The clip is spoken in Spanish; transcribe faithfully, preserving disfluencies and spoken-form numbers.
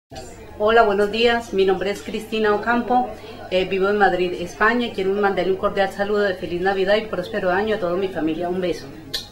Hola, buenos días. Mi nombre es Cristina Ocampo. Eh, vivo en Madrid, España. Quiero mandarle un cordial saludo de Feliz Navidad y próspero año a toda mi familia. Un beso.